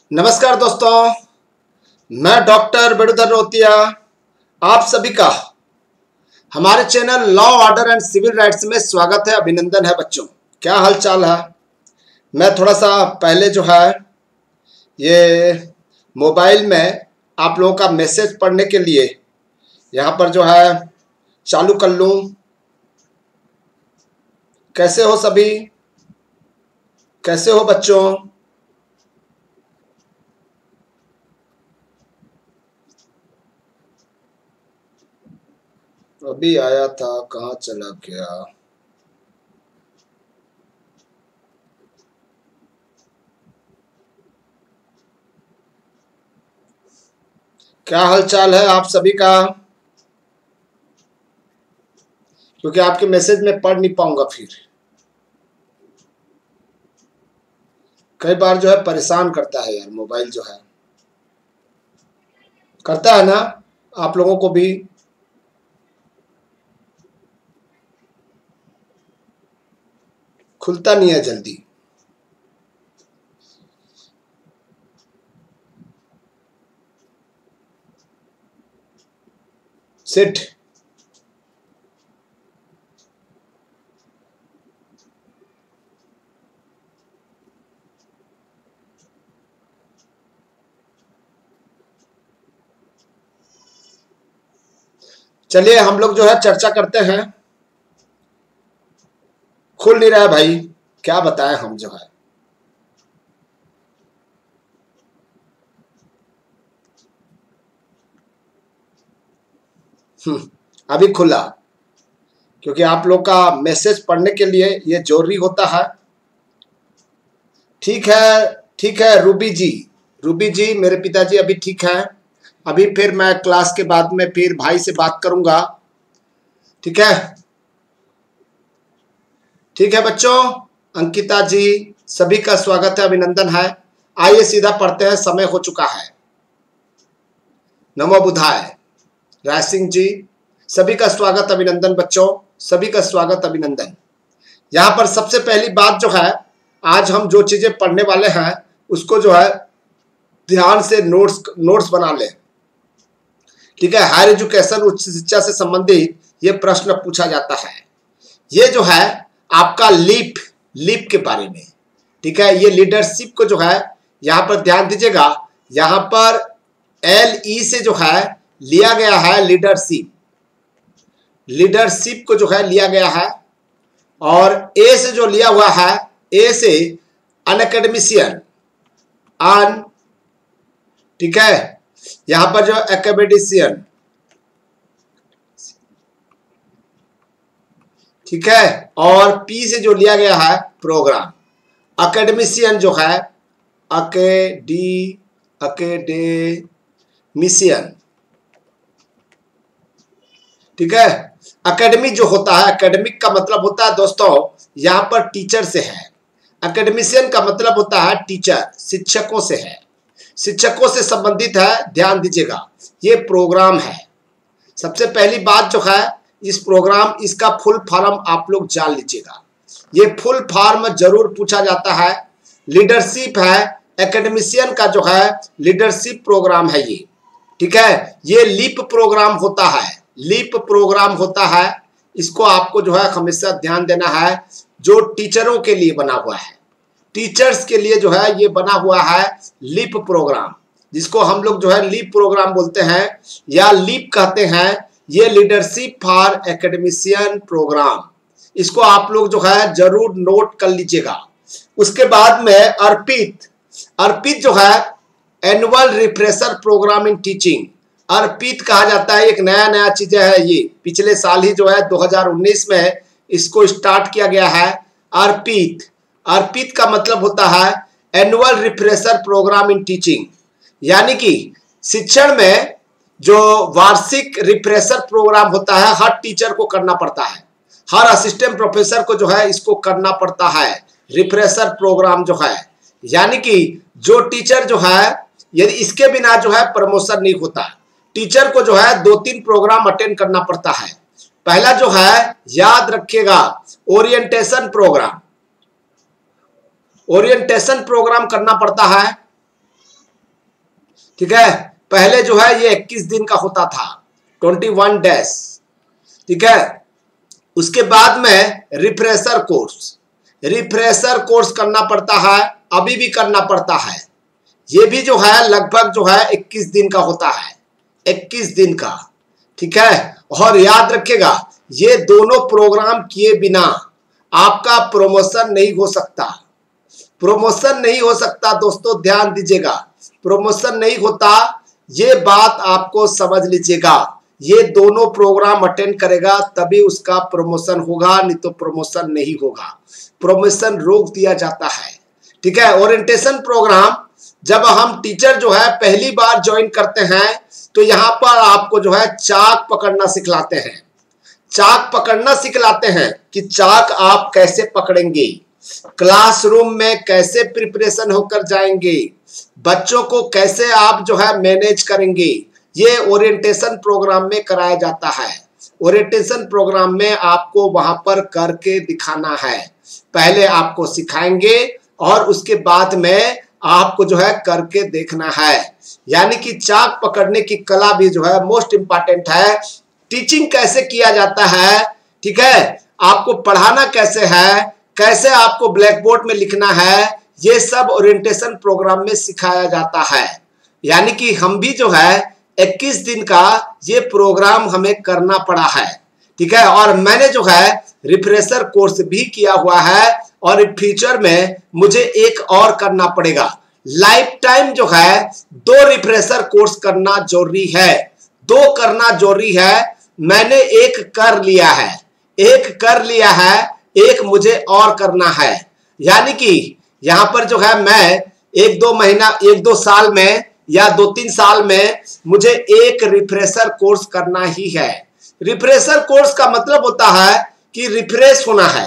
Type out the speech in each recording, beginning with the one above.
नमस्कार दोस्तों, मैं डॉक्टर वेणुधर रोतिया आप सभी का हमारे channel law order and civil rights में स्वागत है, अभिनंदन है। बच्चों, क्या हाल चाल है? मैं थोड़ा सा पहले जो है ये मोबाइल में आप लोगों का मैसेज पढ़ने के लिए यहाँ पर जो है चालू कर लूँ। कैसे हो सभी? कैसे हो बच्चों? अभी आया था, कहाँ चला गया? क्या हालचाल है आप सभी का? क्योंकि आपके मैसेज में पढ़ नहीं पाऊंगा, फिर कई बार जो है परेशान करता है यार, मोबाइल जो है करता है ना, आप लोगों को भी। खुलता नहीं है जल्दी। सिट चलिए हम लोग जो है चर्चा करते हैं। खुल नहीं रहा है भाई, क्या बताएं हम जो है। अभी खुला, क्योंकि आप लोग का मैसेज पढ़ने के लिए ये जरूरी होता है। ठीक है, ठीक है रूबी जी, रूबी जी मेरे पिताजी अभी ठीक है। अभी फिर मैं क्लास के बाद में फिर भाई से बात करूंगा, ठीक है? ठीक है बच्चों, अंकिता जी सभी का स्वागत है, अभिनंदन है। आइए सीधा पढ़ते हैं, समय हो चुका है। नमो बुधाय। राय सिंह जी सभी का स्वागत, अभिनंदन बच्चों, सभी का स्वागत, अभिनंदन। यहाँ पर सबसे पहली बात जो है, आज हम जो चीजें पढ़ने वाले हैं उसको जो है ध्यान से नोट्स बना लें, ठीक है? हायर एजुकेशन, उच्च शिक्षा से संबंधित ये प्रश्न पूछा जाता है। ये जो है आपका लीप के बारे में, ठीक है? ये लीडरशिप को जो है यहाँ पर ध्यान दीजिएगा। यहाँ पर LE से जो है लिया गया है लीडरशिप को जो है लिया गया है, और A से जो लिया हुआ है, A से अनएकेडमिशियन, ठीक है? यहां पर जो एकेडमिशियन, ठीक है? और P से जो लिया गया है प्रोग्राम। एकेडमिशियन जो है एकेडमिशियन, ठीक है? एकेडमी जो होता है, एकेडमिक का मतलब होता है दोस्तों यहां पर टीचर से है। एकेडमिशियन का मतलब होता है टीचर, शिक्षकों से है, शिक्षकों से संबंधित है। ध्यान दीजिएगा, ये प्रोग्राम है। सबसे पहली बात जो है, इस प्रोग्राम, इसका फुल फॉर्म आप लोग जान लीजिएगा। ये फुल फॉर्म जरूर पूछा जाता है। लीडरशिप है, एकेडमिशियन का जो है लीडरशिप प्रोग्राम है ये, ठीक है? ये लीप प्रोग्राम होता है, लीप प्रोग्राम होता है। इसको आपको जो है हमेशा ध्यान देना है, जो टीचरों के लिए बना हुआ है, टीचर्स के लिए जो है ये बना हुआ है लीप प्रोग्राम, जिसको हम लोग जो है लीप प्रोग्राम बोलते हैं या लीप कहते हैं। ये लीडरशिप फॉर एकेडमिशियन प्रोग्राम, इसको आप लोग जो है जरूर नोट कर लीजिएगा। उसके बाद में अर्पित जो है annual refresher program in teaching, Arpit कहा जाता है। एक नया चीजें है, ये पिछले साल ही जो है 2019 में इसको स्टार्ट किया गया है। अर्पित का मतलब होता है annual refresher program in teaching, यानी कि शिक्षण में जो वार्षिक रिफ्रेशर प्रोग्राम होता है, हर टीचर को करना पड़ता है, हर असिस्टेंट प्रोफेसर को जो है इसको करना पड़ता है, रिफ्रेशर प्रोग्राम जो है। यानी कि जो टीचर जो है, यदि इसके बिना जो है प्रमोशन नहीं होता, टीचर को जो है 2-3 प्रोग्राम अटेंड करना पड़ता है। पहला जो है याद रखिएगा, ओरिएंटेशन प्रोग्राम करना पड़ता है। ठीक है, पहले जो है ये 21 दिन का होता था, 21 डेज। ठीक है, उसके बाद में रिफ्रेशर कोर्स करना पड़ता है, अभी भी करना पड़ता है। ये भी जो है लगभग जो है 21 दिन का होता है, 21 दिन का। ठीक है, और याद रखिएगा ये दोनों प्रोग्राम किए बिना आपका प्रमोशन नहीं हो सकता। प्रमोशन नहीं हो सकता दोस्तों, ध्यान दीजिएगा, प्रमोशन नहीं होता, ये बात आपको समझ लीजिएगा। ये दोनों प्रोग्राम अटेंड करेगा तभी उसका प्रमोशन होगा, नहीं तो प्रमोशन नहीं होगा, प्रमोशन रोक दिया जाता है। ठीक है, ओरिएंटेशन प्रोग्राम जब हम टीचर जो है पहली बार ज्वाइन करते हैं तो यहाँ पर आपको जो है चाक पकड़ना सिखलाते हैं, चाक पकड़ना सिखलाते हैं कि चाक आप कैसे पकड़ेंगे, क्लासरूम में कैसे प्रिपरेशन होकर जाएंगे, बच्चों को कैसे आप जो है मैनेज करेंगे, ये ओरिएंटेशन प्रोग्राम में कराया जाता है। ओरिएंटेशन प्रोग्राम में आपको वहां पर करके दिखाना है, पहले आपको सिखाएंगे और उसके बाद में आपको जो है करके देखना है। यानी कि चाक पकड़ने की कला भी जो है मोस्ट इंपॉर्टेंट है। टीचिंग कैसे किया जाता है, ठीक है, आपको पढ़ाना कैसे है, कैसे आपको ब्लैक बोर्ड में लिखना है, ये सब ओरिएंटेशन प्रोग्राम में सिखाया जाता है। यानी कि हम भी जो है 21 दिन का ये प्रोग्राम हमें करना पड़ा है। ठीक है, और मैंने जो है रिफ्रेशर कोर्स भी किया हुआ है और फ्यूचर में मुझे एक और करना पड़ेगा। लाइफ टाइम जो है 2 रिफ्रेशर कोर्स करना जरूरी है, 2 करना जरूरी है। मैंने एक कर लिया है, एक मुझे और करना है। यानी कि यहाँ पर जो है मैं 1-2 महीना 1-2 साल में या 2-3 साल में मुझे एक रिफ्रेशर कोर्स करना ही है। रिफ्रेशर कोर्स का मतलब होता है कि रिफ्रेश होना है,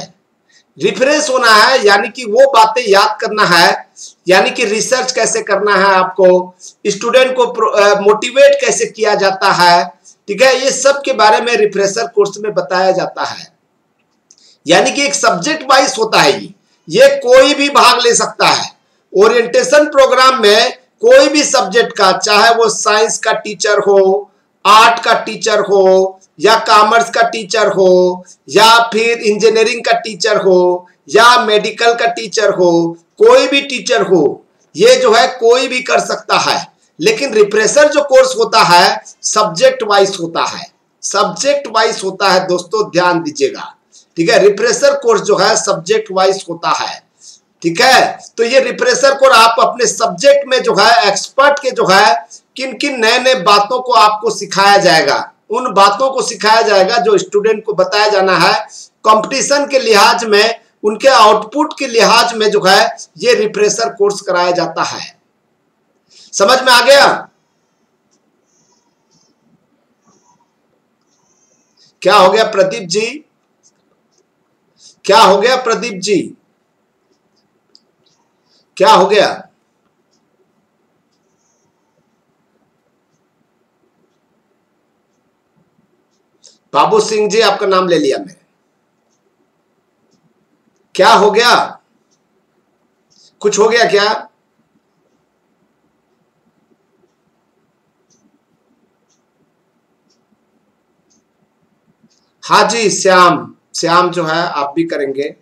यानी कि वो बातें याद करना है, यानी कि रिसर्च कैसे करना है, आपको स्टूडेंट को मोटिवेट कैसे किया जाता है। ठीक है, ये सब के बारे में रिफ्रेशर कोर्स में बताया जाता है। यानी कि एक सब्जेक्ट वाइज होता है, ये कोई भी भाग ले सकता है। ओरिएंटेशन प्रोग्राम में कोई भी सब्जेक्ट का, चाहे वो साइंस का टीचर हो, आर्ट का टीचर हो, या कॉमर्स का टीचर हो, या फिर इंजीनियरिंग का टीचर हो, या मेडिकल का टीचर हो, कोई भी टीचर हो, ये जो है कोई भी कर सकता है। लेकिन रिफ्रेशर जो कोर्स होता है सब्जेक्ट वाइज होता है, दोस्तों ध्यान दीजिएगा। ठीक है, रिफ्रेशर कोर्स जो है सब्जेक्ट वाइज होता है। ठीक है, तो ये रिफ्रेशर कोर्स आप अपने सब्जेक्ट में जो है एक्सपर्ट के जो है किन किन नए नए बातों को आपको सिखाया जाएगा, उन बातों को सिखाया जाएगा जो स्टूडेंट को बताया जाना है। कंपटीशन के लिहाज में, उनके आउटपुट के लिहाज में जो है ये रिफ्रेशर कोर्स कराया जाता है। समझ में आ गया? क्या हो गया प्रदीप जी? क्या हो गया प्रदीप जी? क्या हो गया? बाबू सिंह जी, आपका नाम ले लिया मैंने। क्या हो गया? कुछ हो गया क्या? हाँ जी, श्याम जो है आप भी करेंगे।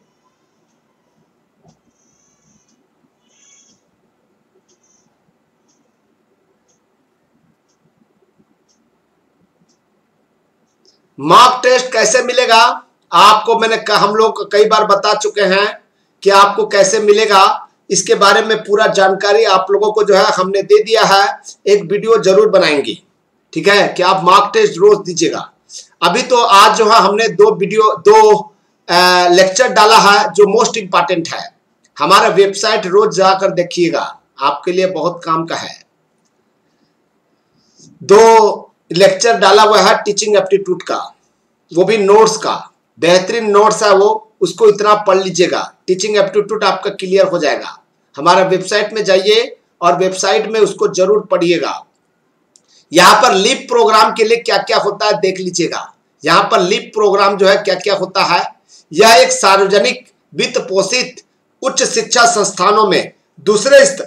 मॉक टेस्ट कैसे मिलेगा आपको? मैंने हम लोग कई बार बता चुके हैं कि आपको कैसे मिलेगा, इसके बारे में पूरा जानकारी आप लोगों को जो है हमने दे दिया है। एक वीडियो जरूर बनाएंगे, ठीक है, कि आप मॉक टेस्ट रोज दीजिएगा। अभी तो आज जो है हमने 2 लेक्चर डाला है जो मोस्ट इंपॉर्टेंट है। हमारा वेबसाइट रोज जाकर देखिएगा, आपके लिए बहुत काम का है। 2 लेक्चर डाला हुआ है टीचिंग एप्टीट्यूड का, वो भी नोट्स का, बेहतरीन नोट्स है वो, उसको इतना पढ़ लीजिएगा, टीचिंग एप्टीट्यूड आपका क्लियर हो जाएगा। हमारा वेबसाइट में जाइए और वेबसाइट में उसको जरूर पढ़िएगा। यहाँ पर लीप प्रोग्राम के लिए क्या क्या होता है देख लीजिएगा। यहाँ पर लीप प्रोग्राम जो है क्या क्या होता है, यह एक सार्वजनिक वित्त पोषित उच्च शिक्षा संस्थानों में दूसरे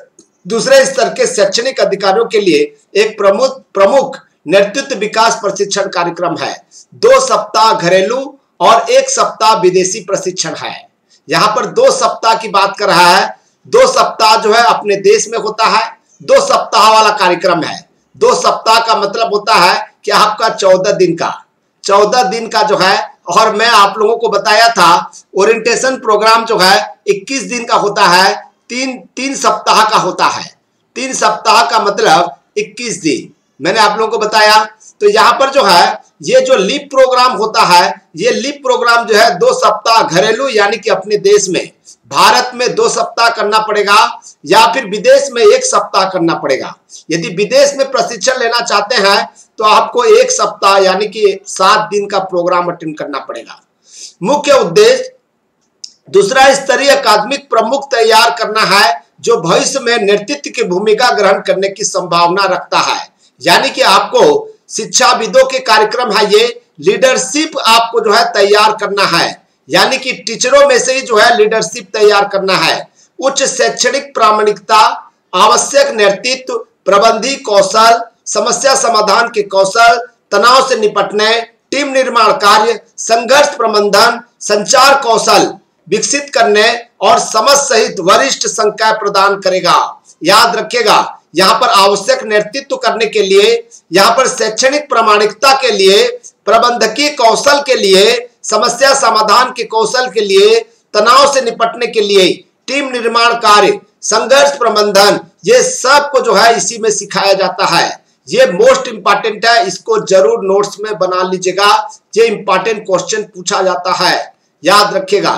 दूसरे स्तर के शैक्षणिक अधिकारियों के लिए एक प्रमुख नेतृत्व विकास प्रशिक्षण कार्यक्रम है। 2 सप्ताह घरेलू और 1 सप्ताह विदेशी प्रशिक्षण है। यहाँ पर 2 सप्ताह की बात कर रहा है। 2 सप्ताह जो है अपने देश में होता है, 2 सप्ताह वाला कार्यक्रम है। 2 सप्ताह का मतलब होता है कि आपका 14 दिन का जो है, और मैं आप लोगों को बताया था ओरिएंटेशन प्रोग्राम जो है 21 दिन का होता है, 3 सप्ताह का होता है। 3 सप्ताह का मतलब 21 दिन मैंने आप लोगों को बताया। तो यहाँ पर जो है ये जो लीप प्रोग्राम होता है, ये लीप प्रोग्राम जो है 2 सप्ताह घरेलू यानी कि अपने देश में, भारत में 2 सप्ताह करना पड़ेगा या फिर विदेश में 1 सप्ताह करना पड़ेगा। यदि विदेश में प्रशिक्षण लेना चाहते हैं तो आपको 1 सप्ताह यानी कि 7 दिन का प्रोग्राम अटेंड करना पड़ेगा। मुख्य उद्देश्य दूसरा स्तरीय अकादमिक प्रमुख तैयार करना है जो भविष्य में नेतृत्व की भूमिका ग्रहण करने की संभावना रखता है। यानी कि आपको शिक्षाविदों के कार्यक्रम है, ये लीडरशिप आपको जो है तैयार करना है, यानी कि टीचरों में से ही जो है लीडरशिप तैयार करना है। उच्च शैक्षणिक प्रामाणिकता, आवश्यक नेतृत्व, प्रबंधकीय कौशल, समस्या समाधान के कौशल, तनाव से निपटने, टीम निर्माण कार्य, संघर्ष प्रबंधन, संचार कौशल विकसित करने और समझ सहित वरिष्ठ संख्या प्रदान करेगा। याद रखिएगा, यहाँ पर आवश्यक नेतृत्व करने के लिए, यहाँ पर शैक्षणिक प्रामाणिकता के लिए, प्रबंधकीय कौशल के लिए, समस्या समाधान के कौशल के लिए, तनाव से निपटने के लिए, टीम निर्माण कार्य, संघर्ष प्रबंधन, ये सब को जो है इसी में सिखाया जाता है। ये मोस्ट इंपॉर्टेंट है, इसको जरूर नोट्स में बना लीजिएगा। ये इंपॉर्टेंट क्वेश्चन पूछा जाता है, याद रखिएगा।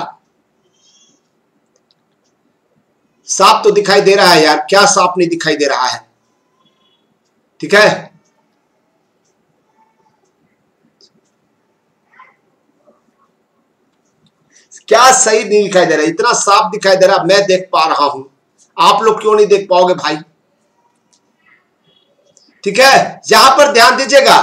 साफ तो दिखाई दे रहा है यार, क्या साफ नहीं दिखाई दे रहा है? ठीक है, क्या सही नहीं दिखाई दे रहा? इतना साफ दिखाई दे रहा, मैं देख पा रहा हूं, आप लोग क्यों नहीं देख पाओगे भाई? ठीक है, यहां पर ध्यान दीजिएगा।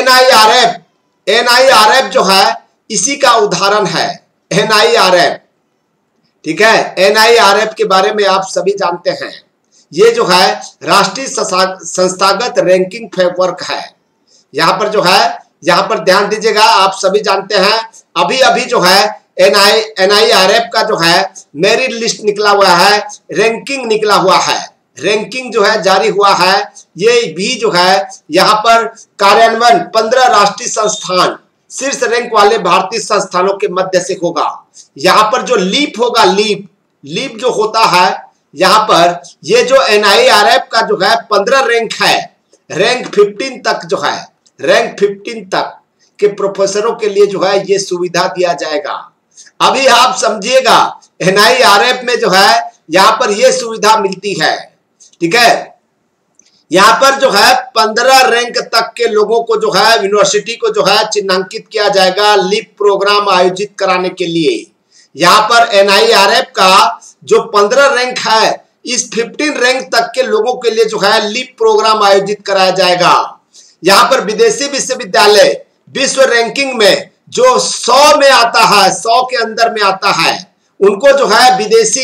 एनआईआरएफ जो है इसी का उदाहरण है, एनआईआरएफ। ठीक है, एनआईआरएफ के बारे में आप सभी जानते हैं। ये जो है राष्ट्रीय संस्थागत रैंकिंग फ्रेमवर्क है। यहाँ पर जो है, यहाँ पर ध्यान दीजिएगा, आप सभी जानते हैं अभी अभी जो है एनआईआरएफ का जो है मेरिट लिस्ट निकला हुआ है, रैंकिंग निकला हुआ है, रैंकिंग जो है जारी हुआ है। ये भी जो है यहाँ पर कार्यान्वयन 15 राष्ट्रीय संस्थान शीर्ष रैंक वाले भारतीय संस्थानों के मध्य से होगा। यहाँ पर जो लीप होगा, लीप जो होता है, यहाँ पर ये जो एनआईआरएफ का जो है 15 रैंक है, रैंक 15 तक जो है, रैंक 15 तक के प्रोफेसरों के लिए जो है ये सुविधा दिया जाएगा। अभी आप समझिएगा, एनआईआरएफ में जो है यहाँ पर ये सुविधा मिलती है। ठीक है, यहाँ पर जो है 15 रैंक तक के लोगों को जो है यूनिवर्सिटी को जो है चिन्हांकित किया जाएगा लीप प्रोग्राम आयोजित कराने के लिए। यहाँ पर एनआईआरएफ का जो 15 रैंक है, इस 15 रैंक तक के लोगों के लिए जो है लीप प्रोग्राम आयोजित कराया जाएगा। यहाँ पर विदेशी विश्वविद्यालय विश्व रैंकिंग में जो 100 में आता है, 100 के अंदर में आता है, उनको जो है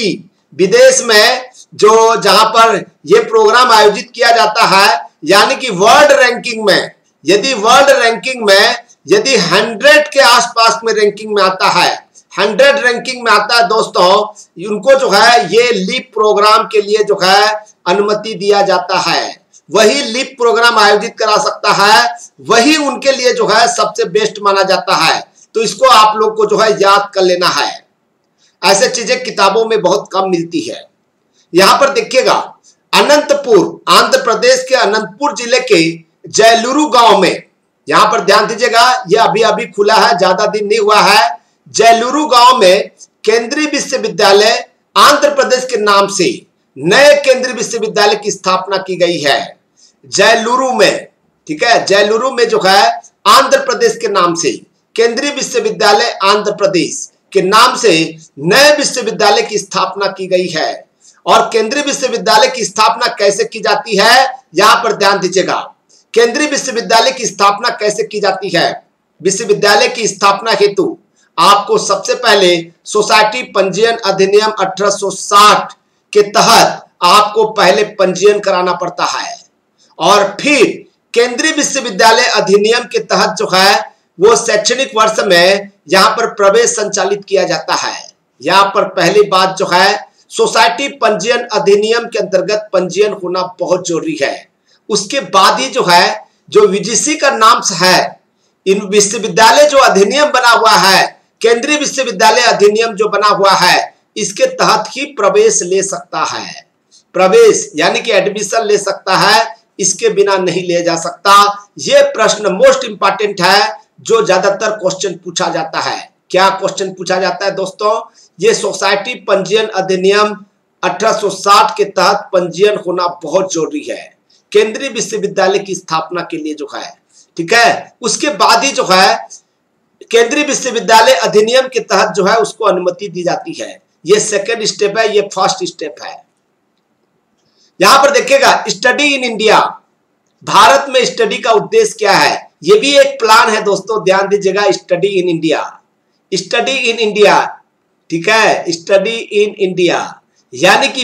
विदेश में जो जहां पर ये प्रोग्राम आयोजित किया जाता है, यानी कि वर्ल्ड रैंकिंग में, यदि वर्ल्ड रैंकिंग में यदि 100 के आसपास में रैंकिंग में आता है, 100 रैंकिंग में आता है दोस्तों, उनको जो है ये लीप प्रोग्राम के लिए जो है अनुमति दिया जाता है। वही लीप प्रोग्राम आयोजित करा सकता है, वही उनके लिए जो है सबसे बेस्ट माना जाता है। तो इसको आप लोग को जो है याद कर लेना है। ऐसे चीजें किताबों में बहुत कम मिलती है। यहां पर देखिएगा, अनंतपुर, आंध्र प्रदेश के अनंतपुर जिले के जयलूरू गांव में, यहां पर ध्यान दीजिएगा, ये अभी अभी खुला है, ज्यादा दिन नहीं हुआ है। जयलूरू गांव में केंद्रीय विश्वविद्यालय आंध्र प्रदेश के नाम से नए केंद्रीय विश्वविद्यालय की स्थापना की गई है जयलूरू में। ठीक है, जयलूरू में जो है आंध्र प्रदेश के नाम से केंद्रीय विश्वविद्यालय आंध्र प्रदेश के नाम से नए विश्वविद्यालय की स्थापना की गई है। और केंद्रीय विश्वविद्यालय की स्थापना कैसे की जाती है, यहां पर ध्यान दीजिएगा। केंद्रीय विश्वविद्यालय की स्थापना कैसे की जाती है? विश्वविद्यालय की स्थापना हेतु आपको सबसे पहले सोसाइटी पंजीयन अधिनियम 1860 के तहत आपको पहले पंजीयन कराना पड़ता है और फिर केंद्रीय विश्वविद्यालय अधिनियम के तहत जो है वो शैक्षणिक वर्ष में यहाँ पर प्रवेश संचालित किया जाता है। यहाँ पर पहली बात जो है सोसाइटी पंजीयन अधिनियम के अंतर्गत पंजीयन होना बहुत जरूरी है। उसके बाद ही जो है जो यूजीसी का नाम है, इन विश्वविद्यालय जो अधिनियम बना हुआ है, केंद्रीय विश्वविद्यालय अधिनियम जो बना हुआ है, इसके तहत ही प्रवेश ले सकता है। प्रवेश यानी कि एडमिशन ले सकता है, इसके बिना नहीं ले जा सकता। यह प्रश्न मोस्ट इंपॉर्टेंट है जो ज्यादातर क्वेश्चन पूछा जाता है। क्या क्वेश्चन पूछा जाता है दोस्तों? ये सोसाइटी पंजीयन अधिनियम 1860 के तहत पंजीयन होना बहुत जरूरी है केंद्रीय विश्वविद्यालय की स्थापना के लिए जो है, ठीक है। उसके बाद ही जो है केंद्रीय विश्वविद्यालय अधिनियम के तहत जो है उसको अनुमति दी जाती है। ये सेकेंड स्टेप है, ये फर्स्ट स्टेप है। यहां पर देखिएगा स्टडी इन इंडिया, भारत में स्टडी का उद्देश्य क्या है, ये भी एक प्लान है दोस्तों, ध्यान दीजिएगा। Study in India, study in India, ठीक है, स्टडी इन इंडिया यानी कि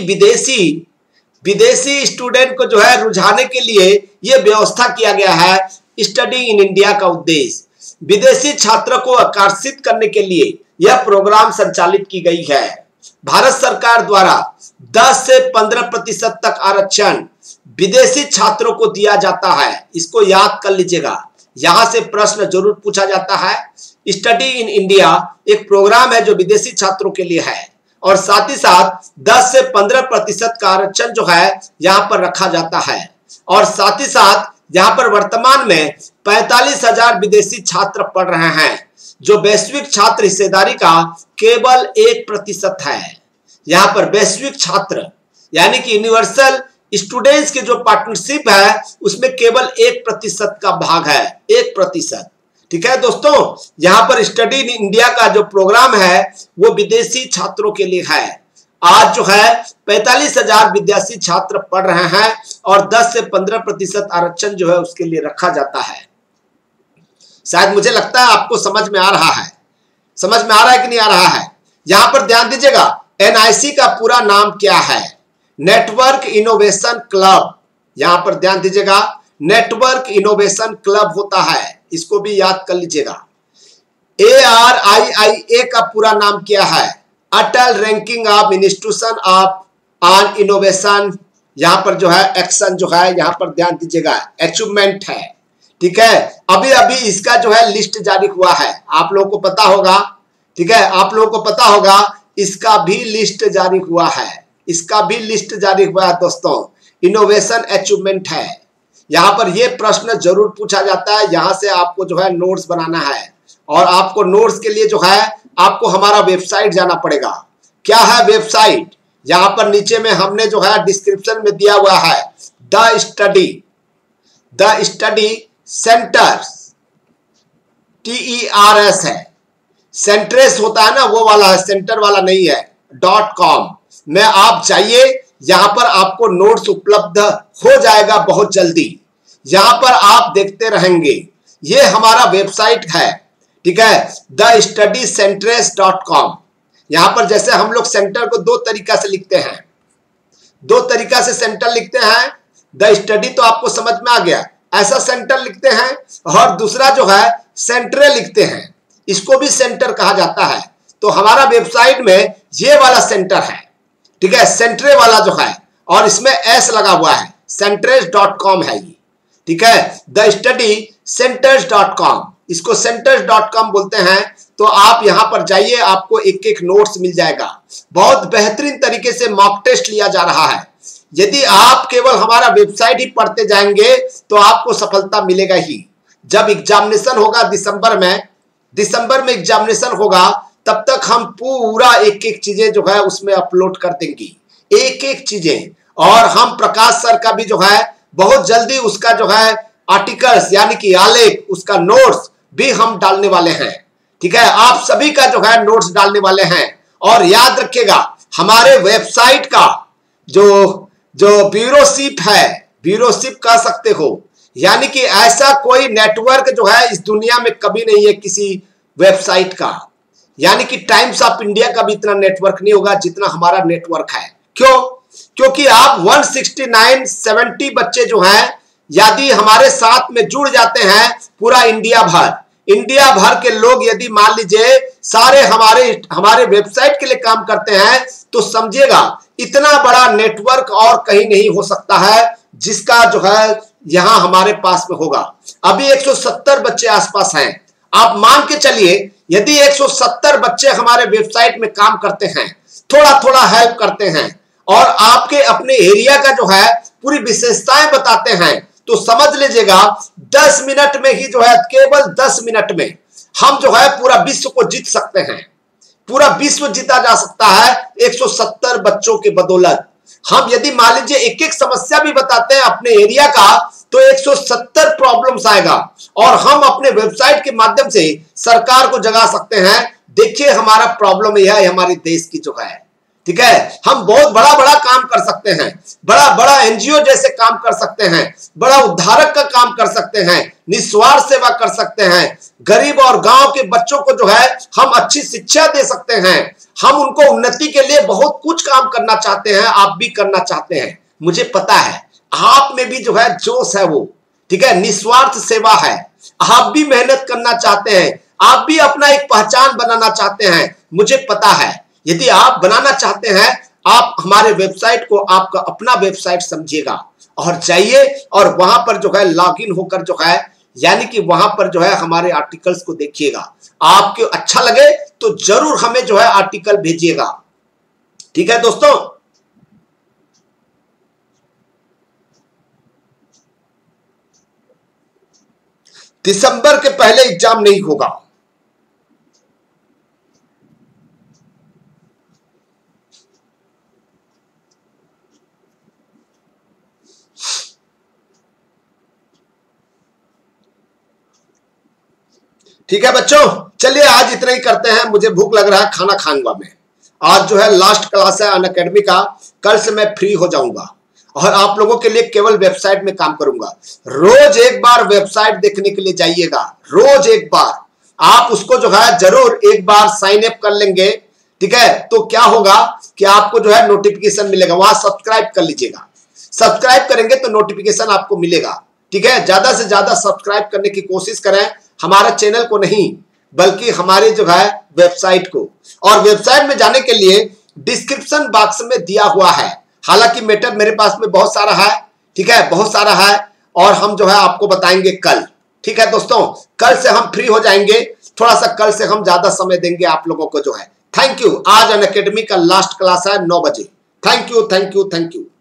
विदेशी स्टूडेंट को जो है रुझाने के लिए यह व्यवस्था किया गया है। स्टडी इन इंडिया का उद्देश्य विदेशी छात्रों को आकर्षित करने के लिए यह प्रोग्राम संचालित की गई है। भारत सरकार द्वारा 10 से 15% तक आरक्षण विदेशी छात्रों को दिया जाता है। इसको याद कर लीजिएगा, यहां से प्रश्न जरूर पूछा जाता है। स्टडी इन इंडिया एक प्रोग्राम है जो विदेशी छात्रों के लिए है और साथ ही साथ 10 से 15% का आरक्षण जो है यहां पर रखा जाता है और साथ ही साथ यहां पर वर्तमान में 45,000 विदेशी छात्र पढ़ रहे हैं जो वैश्विक छात्र हिस्सेदारी का केवल 1% है। यहां पर वैश्विक छात्र यानी कि यूनिवर्सल स्टूडेंट्स की जो पार्टनरशिप है उसमें केवल 1% का भाग है, 1%, ठीक है दोस्तों। यहां पर स्टडी इन इंडिया का जो प्रोग्राम है वो विदेशी छात्रों के लिए है। आज जो है 45,000 विदेशी छात्र पढ़ रहे हैं और 10 से 15% आरक्षण जो है उसके लिए रखा जाता है। शायद मुझे लगता है आपको समझ में आ रहा है, समझ में आ रहा है कि नहीं आ रहा है। यहां पर ध्यान दीजिएगा, एनआईसी का पूरा नाम क्या है? Network innovation club. यहां पर ध्यान दीजिएगा, नेटवर्क इनोवेशन क्लब होता है, इसको भी याद कर लीजिएगा। ARIIA का पूरा नाम क्या है? Atal ranking of institution of on innovation. यहां पर जो है एक्शन जो है यहां पर ध्यान दीजिएगा अचीवमेंट है, ठीक है। अभी अभी इसका जो है लिस्ट जारी हुआ है, आप लोगों को पता होगा, ठीक है, आप लोगों को पता होगा इसका भी लिस्ट जारी हुआ है, इसका भी लिस्ट जारी हुआ है दोस्तों। इनोवेशन अचीवमेंट है। यहां पर यह प्रश्न जरूर पूछा जाता है, यहां से आपको जो है नोट्स बनाना है और आपको नोट्स के लिए जो है आपको हमारा वेबसाइट जाना पड़ेगा। क्या है वेबसाइट? यहां पर नीचे में हमने जो है डिस्क्रिप्शन में दिया हुआ है, द स्टडी सेंटर्स, TERS है, सेंट्रेस होता है ना वो वाला है, सेंटर वाला नहीं है, .com में आप जाइए, यहां पर आपको नोट्स उपलब्ध हो जाएगा बहुत जल्दी। यहां पर आप देखते रहेंगे, ये हमारा वेबसाइट है, ठीक है, thestudycentres.com। यहां पर जैसे हम लोग सेंटर को दो तरीका से लिखते हैं, दो तरीका से सेंटर लिखते हैं। द स्टडी तो आपको समझ में आ गया, ऐसा सेंटर लिखते हैं, और दूसरा जो है सेंट्रे लिखते हैं, इसको भी सेंटर कहा जाता है। तो हमारा वेबसाइट में ये वाला सेंटर है, ठीक है, सेंट्रे वाला जो है, और इसमें S लगा हुआ है, centres.com है ये, ठीक है, thestudycentres.com, इसको centers.com बोलते हैं। तो आप यहां पर जाइए, आपको एक एक नोट्स मिल जाएगा। बहुत बेहतरीन तरीके से मॉक टेस्ट लिया जा रहा है। यदि आप केवल हमारा वेबसाइट ही पढ़ते जाएंगे तो आपको सफलता मिलेगा ही। जब एग्जामिनेशन होगा दिसंबर में एग्जामिनेशन होगा, तब तक हम पूरा एक एक चीजें जो है उसमें अपलोड कर देंगे, एक एक चीजें। और हम प्रकाश सर का भी जो है बहुत जल्दी उसका जो है आर्टिकल्स यानी कि आलेख, उसका नोट्स भी हम डालने वाले हैं, ठीक है, आप सभी का जो है नोट्स डालने वाले हैं। और याद रखिएगा, हमारे वेबसाइट का जो ब्यूरोशिप है, ब्यूरोशिप कह सकते हो, यानी कि ऐसा कोई नेटवर्क जो है इस दुनिया में कभी नहीं है किसी वेबसाइट का, यानी कि टाइम्स ऑफ इंडिया का भी इतना नेटवर्क नहीं होगा जितना हमारा नेटवर्क है। क्यों? क्योंकि आप 169 70 बच्चे जो हैं यदि हमारे साथ में जुड़ जाते हैं, पूरा इंडिया भर के लोग यदि मान लीजिए सारे हमारे वेबसाइट के लिए काम करते हैं, तो समझिएगा इतना बड़ा नेटवर्क और कहीं नहीं हो सकता है जिसका जो है यहां हमारे पास में होगा। अभी 170 बच्चे आसपास हैं। आप मान के चलिए यदि 170 बच्चे हमारे वेबसाइट में काम करते हैं, थोड़ा थोड़ा हेल्प करते हैं और आपके अपने एरिया का जो है पूरी विशेषताएं बताते हैं, तो समझ लीजिएगा 10 मिनट में ही जो है, केवल 10 मिनट में हम जो है पूरा विश्व को जीत सकते हैं। पूरा विश्व जीता जा सकता है 170 बच्चों के बदौलत। हम यदि मान लीजिए एक एक समस्या भी बताते हैं अपने एरिया का, तो 170 प्रॉब्लम्स आएगा और हम अपने वेबसाइट के माध्यम से सरकार को जगा सकते हैं। देखिए हमारा प्रॉब्लम यह है हमारे देश की जो है, ठीक है। हम बहुत बड़ा बड़ा काम कर सकते हैं, बड़ा बड़ा एनजीओ जैसे काम कर सकते हैं, बड़ा उद्धारक का काम कर सकते हैं, निस्वार्थ सेवा कर सकते हैं, गरीब और गांव के बच्चों को जो है हम अच्छी शिक्षा दे सकते हैं, हम उनको उन्नति के लिए बहुत कुछ काम करना चाहते हैं। आप भी करना चाहते हैं, मुझे पता है आप में भी जो है जोश है वो, ठीक है, निस्वार्थ सेवा है। आप भी मेहनत करना चाहते हैं, आप भी अपना एक पहचान बनाना चाहते हैं, मुझे पता है। यदि आप बनाना चाहते हैं, आप हमारे वेबसाइट को आपका अपना वेबसाइट समझिएगा और जाइए और वहां पर जो है लॉगिन होकर जो है, यानी कि वहां पर जो है हमारे आर्टिकल्स को देखिएगा। आपको अच्छा लगे तो जरूर हमें जो है आर्टिकल भेजिएगा, ठीक है दोस्तों। दिसंबर के पहले एग्जाम नहीं होगा। ठीक है बच्चों, चलिए आज इतना ही करते हैं, मुझे भूख लग रहा है, खाना खाऊंगा मैं। आज जो है लास्ट क्लास है अनअकैडमी का, कल से मैं फ्री हो जाऊंगा और आप लोगों के लिए केवल वेबसाइट में काम करूंगा। रोज एक बार वेबसाइट देखने के लिए जाइएगा, रोज एक बार आप उसको जो है जरूर एक बार साइन अप कर लेंगे, ठीक है। तो क्या होगा कि आपको जो है नोटिफिकेशन मिलेगा, वहां सब्सक्राइब कर लीजिएगा। सब्सक्राइब करेंगे तो नोटिफिकेशन आपको मिलेगा, ठीक है। ज्यादा से ज्यादा सब्सक्राइब करने की कोशिश करें, हमारे चैनल को नहीं बल्कि हमारे जो है वेबसाइट को। और वेबसाइट में जाने के लिए डिस्क्रिप्शन बॉक्स में दिया हुआ है। हालांकि मैटर मेरे पास में बहुत सारा है, ठीक है, बहुत सारा है और हम जो है आपको बताएंगे कल, ठीक है दोस्तों। कल से हम फ्री हो जाएंगे, थोड़ा सा कल से हम ज्यादा समय देंगे आप लोगों को जो है। Thank you. आज अनअकैडमी का लास्ट क्लास है 9 बजे। Thank you, thank you, thank you.